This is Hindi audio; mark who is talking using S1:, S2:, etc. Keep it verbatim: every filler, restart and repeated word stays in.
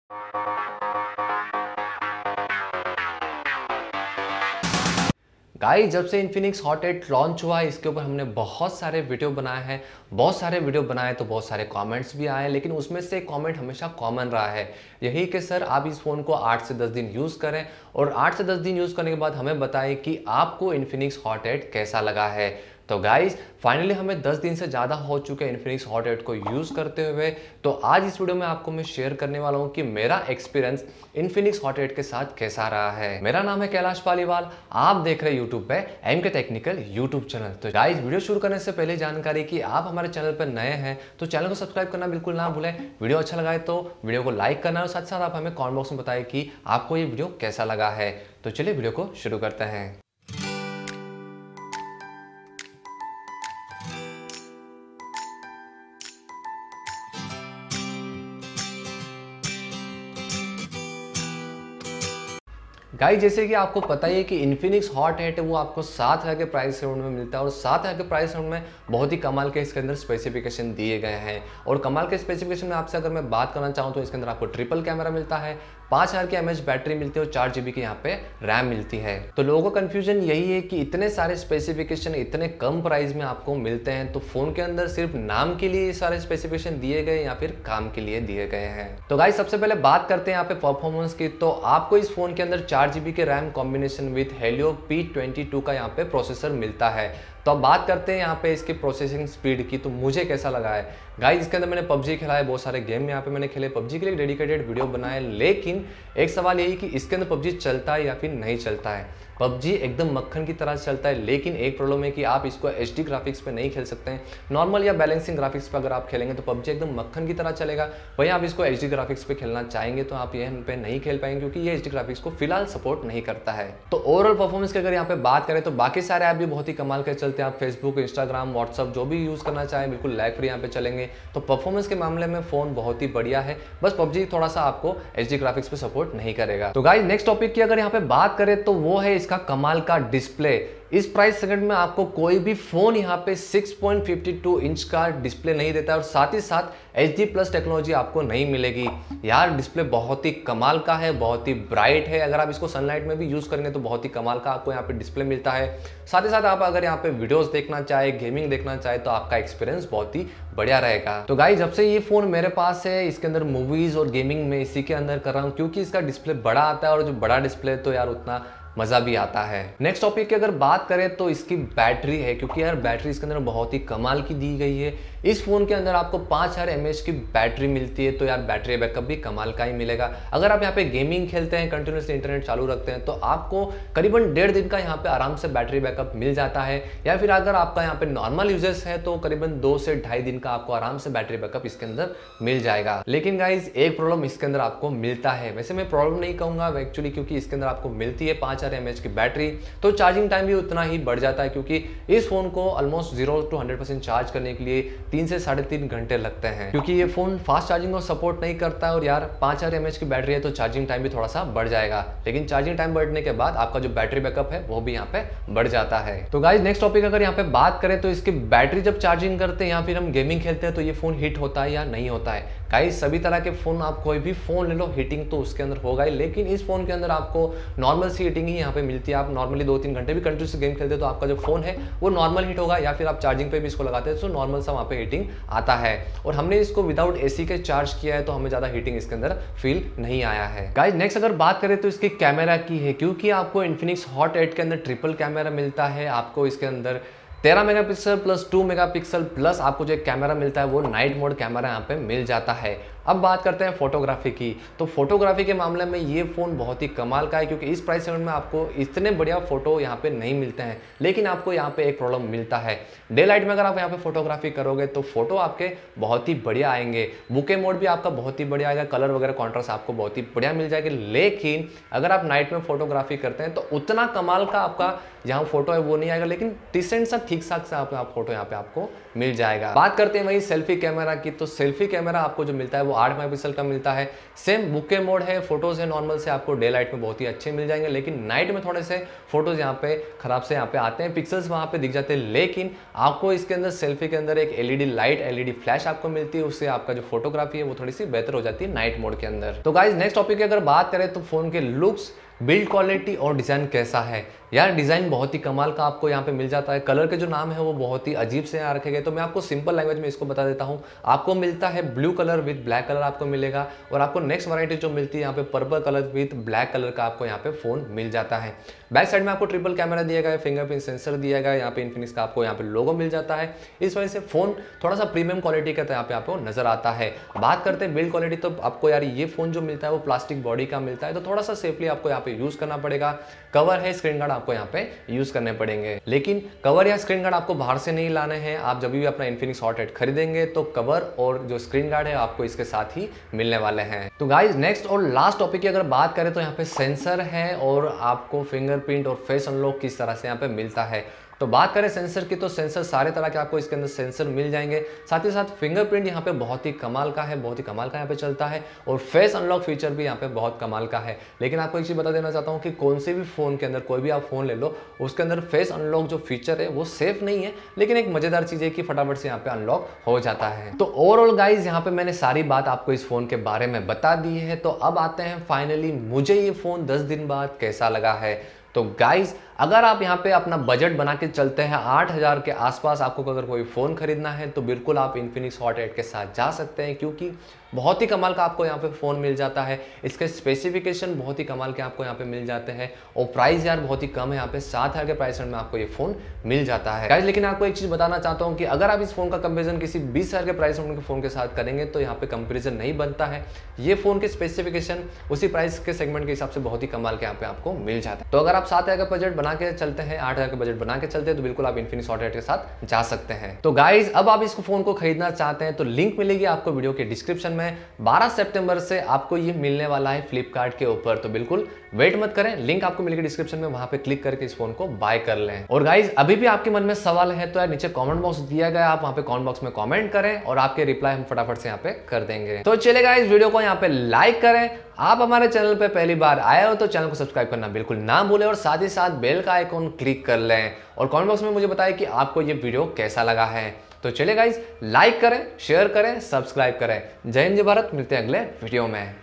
S1: गाइस, जब से इन्फिनिक्स हॉट एट लॉन्च हुआ है इसके ऊपर हमने बहुत सारे वीडियो बनाए हैं। बहुत सारे वीडियो बनाए तो बहुत सारे कमेंट्स भी आए, लेकिन उसमें से एक कमेंट हमेशा कॉमन रहा है, यही कि सर आप इस फ़ोन को आठ से दस दिन यूज़ करें और आठ से दस दिन यूज़ करने के बाद हमें बताएं कि आपको इन्फिनिक्स हॉट एट कैसा लगा है। तो गाइस, फाइनली हमें दस दिन से ज़्यादा हो चुके हैं इन्फिनिक्स हॉट एट को यूज़ करते हुए। तो आज इस वीडियो में आपको मैं शेयर करने वाला हूं कि मेरा एक्सपीरियंस इन्फिनिक्स हॉट एट के साथ कैसा रहा है। मेरा नाम है कैलाश पालीवाल, आप देख रहे हैं यूट्यूब पे M K technical YouTube channel. तो गाइस, वीडियो शुरू करने से पहले जानकारी कि आप हमारे चैनल पर नए हैं तो चैनल को सब्सक्राइब करना बिल्कुल ना भूलें। वीडियो अच्छा लगा है तो वीडियो को लाइक करना और साथ साथ आप हमें कमेंट बॉक्स में बताएं कि आपको ये वीडियो कैसा लगा है। तो चलिए वीडियो को शुरू करते हैं। गाइस, जैसे कि आपको पता ही है कि इन्फिनिक्स हॉट एट है वो आपको सात हज़ार के प्राइस राउंड में मिलता है और सात हज़ार के प्राइस राउंड में बहुत ही कमाल के इसके अंदर स्पेसिफिकेशन दिए गए हैं। और कमाल के स्पेसिफिकेशन में आपसे अगर मैं बात करना चाहूँ तो इसके अंदर आपको ट्रिपल कैमरा मिलता है, पाँच हज़ार की एम एच बैटरी मिलती है और चार जी बी की यहाँ पे रैम मिलती है। तो लोगों का कन्फ्यूजन यही है कि इतने सारे स्पेसिफिकेशन इतने कम प्राइस में आपको मिलते हैं, तो फोन के अंदर सिर्फ नाम के लिए सारे स्पेसिफिकेशन दिए गए या फिर काम के लिए दिए गए हैं। तो गाइस, सबसे पहले बात करते हैं यहाँ पे परफॉर्मेंस की। तो आपको इस फोन के अंदर चार जी बी के RAM combination with Helio P twenty two का यहाँ पे प्रोसेसर मिलता है। तो अब बात करते हैं यहाँ पे इसकी प्रोसेसिंग स्पीड की, तो मुझे कैसा लगा है। गाइस, इसके अंदर मैंने पबजी खेला है, बहुत सारे गेम यहाँ पे मैंने खेले, पबजी के लिए डेडिकेटेड वीडियो बनाए, लेकिन एक सवाल यही कि इसके अंदर पबजी चलता है या फिर नहीं चलता है। पबजी एकदम मक्खन की तरह चलता है, लेकिन एक प्रॉब्लम है कि आप इसको एच डी ग्राफिक्स पे नहीं खेल सकते हैं। नॉर्मल या बैलेंसिंग ग्राफिक्स पे अगर आप खेलेंगे तो पबजी एकदम मक्खन की तरह चलेगा। वहीं आप इसको एच डी ग्राफिक्स पे खेलना चाहेंगे तो आप यहाँ पे नहीं खेल पाएंगे, क्योंकि ये एच डी ग्राफिक्स को फिलहाल सपोर्ट नहीं करता है। तो ओवरऑल परफॉर्मेंस की अगर यहाँ पे बात करें तो बाकी सारे ऐप भी बहुत ही कमाल के चलते हैं। आप फेसबुक, इंस्टाग्राम, व्हाट्सअप जो भी यूज़ करना चाहें बिल्कुल लैग फ्री यहाँ पे चलेंगे। तो परफॉर्मेंस के मामले में फोन बहुत ही बढ़िया है, बस पबजी थोड़ा सा आपको एच डी ग्राफिक्स पे सपोर्ट नहीं करेगा। तो गाइस, नेक्स्ट टॉपिक की अगर यहाँ पे बात करें तो वो है इसका कमाल का डिस्प्ले। इस प्राइस सेगमेंट में आपको कोई भी फोन यहाँ पे six point five two inch का डिस्प्ले नहीं देता है और साथ ही साथ एच डी प्लस टेक्नोलॉजी आपको नहीं मिलेगी। यार, डिस्प्ले बहुत ही कमाल का है, बहुत ही ब्राइट है। अगर आप इसको सनलाइट में भी यूज करेंगे तो बहुत ही कमाल का आपको यहाँ पे डिस्प्ले मिलता है। साथ ही साथ आप अगर यहाँ पे वीडियोस देखना चाहे, गेमिंग देखना चाहे तो आपका एक्सपीरियंस बहुत ही बढ़िया रहेगा। तो गाइस, जब से ये फोन मेरे पास है इसके अंदर मूवीज और गेमिंग में इसी के अंदर कर रहा हूँ, क्योंकि इसका डिस्प्ले बड़ा आता है और जो बड़ा डिस्प्ले तो यार उतना मजा भी आता है। नेक्स्ट टॉपिक की अगर बात करें तो इसकी बैटरी है, क्योंकि यार बैटरी इसके अंदर बहुत ही कमाल की दी गई है। इस फोन के अंदर आपको पाँच हज़ार एम एच की बैटरी मिलती है, तो यार बैटरी बैकअप भी कमाल का ही मिलेगा। अगर आप यहाँ पे गेमिंग खेलते हैं, कंटिन्यूसली इंटरनेट चालू रखते हैं, तो आपको करीबन डेढ़ दिन का यहाँ पे आराम से बैटरी बैकअप मिल जाता है। या फिर अगर आपका यहाँ पे नॉर्मल यूजर्स है तो करीबन दो से ढाई दिन का आपको आराम से बैटरी बैकअप इसके अंदर मिल जाएगा। लेकिन गाइज, एक प्रॉब्लम इसके अंदर आपको मिलता है, वैसे मैं प्रॉब्लम नहीं कहूंगा एक्चुअली, क्योंकि इसके अंदर आपको मिलती है पाँच हज़ार एम एच की बैटरी, तो चार्जिंग टाइम भी उतना ही बढ़ जाता है, क्योंकि इस फोन को almost zero to hundred percent charge करने के लिए तीन से साढ़े तीन घंटे लगते हैं, क्योंकि ये फोन फास्ट चार्जिंग को सपोर्ट नहीं करता है। और यार, पाँच हज़ार एम एच की बैटरी है तो चार्जिंग टाइम भी थोड़ा सा बढ़ जाएगा, लेकिन चार्जिंग टाइम बढ़ने के बाद आपका जो बैटरी बैकअप है वो भी यहाँ पे बढ़ जाता है। तो गाइस, नेक्स्ट टॉपिक अगर यहाँ पे बात करें तो इसकी बैटरी जब चार्जिंग करते हैं या फिर हम गेमिंग खेलते हैं तो ये फोन हिट होता है या नहीं होता है। गाइस, सभी तरह के फोन, आप कोई भी फोन ले लो, हीटिंग तो उसके अंदर होगा ही, लेकिन इस फोन के अंदर आपको नॉर्मल सी हीटिंग ही यहाँ पे मिलती है। आप नॉर्मली दो तीन घंटे भी कंटिन्यूस गेम खेलते हैं तो आपका जो फोन है वो नॉर्मल हीट होगा, या फिर आप चार्जिंग पे भी इसको लगाते हैं तो नॉर्मल सा वहाँ पे हीटिंग आता है। और हमने इसको विदाउट एसी के चार्ज किया है तो हमें ज्यादा हीटिंग इसके अंदर फील नहीं आया है। गाइस, नेक्स्ट अगर बात करें तो इसके कैमरा की है, क्योंकि आपको इन्फिनिक्स हॉट एट के अंदर ट्रिपल कैमरा मिलता है। आपको इसके अंदर तेरह megapixel plus two megapixel plus आपको जो कैमरा मिलता है वो नाइट मोड कैमरा यहाँ पे मिल जाता है। अब बात करते हैं फोटोग्राफी की। तो फोटोग्राफी के मामले में ये फ़ोन बहुत ही कमाल का है, क्योंकि इस प्राइस सेगमेंट में आपको इतने बढ़िया फोटो यहाँ पे नहीं मिलते हैं। लेकिन आपको यहाँ पे एक प्रॉब्लम मिलता है, डे लाइट में अगर आप यहाँ पे फोटोग्राफी करोगे तो फोटो आपके बहुत ही बढ़िया आएंगे, बुके मोड भी आपका बहुत ही बढ़िया आएगा, कलर वगैरह कॉन्ट्रास्ट आपको बहुत ही बढ़िया मिल जाएगी। लेकिन अगर आप नाइट में फोटोग्राफी करते हैं तो उतना कमाल का आपका यहाँ फोटो है वो नहीं आएगा, लेकिन डिसेंट सा ठीक ठाक से आप, आप फोटो यहाँ पे आपको मिल जाएगा। बात करते हैं वही सेल्फी कैमरा की, तो सेल्फी कैमरा आपको जो मिलता है वो आठ मेगापिक्सल का मिलता है। सेम बुके मोड है, फोटोज है नॉर्मल से आपको डे लाइट में बहुत ही अच्छे मिल जाएंगे, लेकिन नाइट में थोड़े से फोटोज यहाँ पे खराब से यहाँ पे आते हैं, पिक्सल्स वहाँ पे दिख जाते हैं। लेकिन आपको इसके अंदर सेल्फी के अंदर एक एलईडी लाइट, एलईडी फ्लैश आपको मिलती है, उससे आपका जो फोटोग्राफी है वो थोड़ी सी बेहतर हो जाती है नाइट मोड के अंदर। तो गाइज नेक्स्ट टॉपिक की अगर बात करें तो फोन के लुक्स, बिल्ड क्वालिटी और डिज़ाइन कैसा है। यार डिज़ाइन बहुत ही कमाल का आपको यहाँ पे मिल जाता है। कलर के जो नाम है वो बहुत ही अजीब से यहाँ रखे गए, तो मैं आपको सिंपल लैंग्वेज में इसको बता देता हूँ। आपको मिलता है blue colour with black colour आपको मिलेगा, और आपको नेक्स्ट वैरायटी जो मिलती है यहाँ पे purple colour with black colour का आपको यहाँ पे फोन मिल जाता है। बैक साइड में आपको ट्रिपल कैमरा दिया गया है, फिंगरप्रिंट सेंसर दिया गया है, यहाँ पे इन्फिनिक्स का आपको यहाँ पे लोगो मिल जाता है। इस वजह से फोन थोड़ा सा प्रीमियम क्वालिटी का यहाँ पे आपको नजर आता है। बात करते हैं बिल्ड क्वालिटी, तो आपको यार ये फोन जो मिलता है वो प्लास्टिक बॉडी का मिलता है, तो थोड़ा सा सेफली आपको यहाँ पे यूज करना पड़ेगा। कवर है, स्क्रीन गार्ड आपको यहाँ पे यूज करने पड़ेंगे, लेकिन कवर या स्क्रीन गार्ड आपको बाहर से नहीं लाने हैं। आप जब भी अपना इन्फिनिक्स हॉट एट खरीदेंगे तो कवर और जो स्क्रीन गार्ड है आपको इसके साथ ही मिलने वाले हैं। तो गाइज नेक्स्ट और लास्ट टॉपिक की अगर बात करें तो यहाँ पे सेंसर है और आपको फिंगरप्रिंट और फेस अनलॉक किस तरह से यहाँ पे मिलता है। तो बात करें सेंसर की, तो सेंसर सारे तरह के आपको इसके अंदर सेंसर मिल जाएंगे। साथ ही साथ फिंगरप्रिंट यहाँ पे बहुत ही कमाल का है, बहुत ही कमाल का यहाँ पे चलता है, और फेस अनलॉक फीचर भी यहाँ पे बहुत कमाल का है। लेकिन आपको एक चीज़ बता देना चाहता हूँ कि कौन से भी फ़ोन के अंदर, कोई भी आप फ़ोन ले लो, उसके अंदर फेस अनलॉक जो फीचर है वो सेफ नहीं है, लेकिन एक मज़ेदार चीज़ है कि फटाफट से यहाँ पे अनलॉक हो जाता है। तो ओवरऑल गाइज यहाँ पे मैंने सारी बात आपको इस फ़ोन के बारे में बता दी है। तो अब आते हैं फाइनली मुझे ये फ़ोन दस दिन बाद कैसा लगा है। तो गाइज अगर आप यहाँ पे अपना बजट बना के चलते हैं, आठ हज़ार के आसपास आपको अगर कोई फ़ोन खरीदना है तो बिल्कुल आप इन्फिनिक्स हॉट एट के साथ जा सकते हैं, क्योंकि बहुत ही कमाल का आपको यहाँ पे फ़ोन मिल जाता है। इसके स्पेसिफिकेशन बहुत ही कमाल के आपको यहाँ पे मिल जाते हैं, और प्राइस यार बहुत ही कम है, यहाँ पे सात हज़ार के प्राइस में आपको ये फ़ोन मिल जाता है गाइज। लेकिन आपको एक चीज़ बताना चाहता हूँ कि अगर आप इस फ़ोन का कंपेरिजन किसी बीस हज़ार के प्राइस के फ़ोन के साथ करेंगे तो यहाँ पे कंपेरिजन नहीं बनता है। ये फ़ोन के स्पेसिफिकेशन उसी प्राइस के सेगमेंट के हिसाब से बहुत ही कमाल के यहाँ पे आपको मिल जाता है। तो अगर आप सात हज़ार का बजट बना के चलते हैं, आठ हज़ार का बजट बना के चलते हैं, तो बिल्कुल आप इन्फिनिक्स हॉट एट के साथ जा सकते हैं। तो गाइज अब आप इस फोन को खरीदना चाहते हैं तो लिंक मिलेगी आपको वीडियो के डिस्क्रिप्शन में। बारह सितंबर से आपको ये मिलने वाला है फ्लिपकार्ट के ऊपर, तो बिल्कुल वेट मत करें, लिंक आपको मिलेगी डिस्क्रिप्शन में, वहां पे क्लिक करके इस फोन को बाय कर लें। और गाइज अभी भी आपके मन में सवाल है तो यार नीचे कमेंट बॉक्स दिया गया, आप वहां पे कमेंट बॉक्स में कमेंट करें और आपके रिप्लाई हम फटाफट से यहाँ पे कर देंगे। तो चलिए गाइज वीडियो को यहाँ पे लाइक करें। आप हमारे चैनल पे पहली बार आए हो तो चैनल को सब्सक्राइब करना बिल्कुल ना भूलें, और साथ ही साथ बेल का आइकॉन क्लिक कर लें, और कमेंट बॉक्स में मुझे बताएं कि आपको ये वीडियो कैसा लगा है। तो चलिए गाइज लाइक करें, शेयर करें, सब्सक्राइब करें। जय हिंद, जय भारत, मिलते हैं अगले वीडियो में।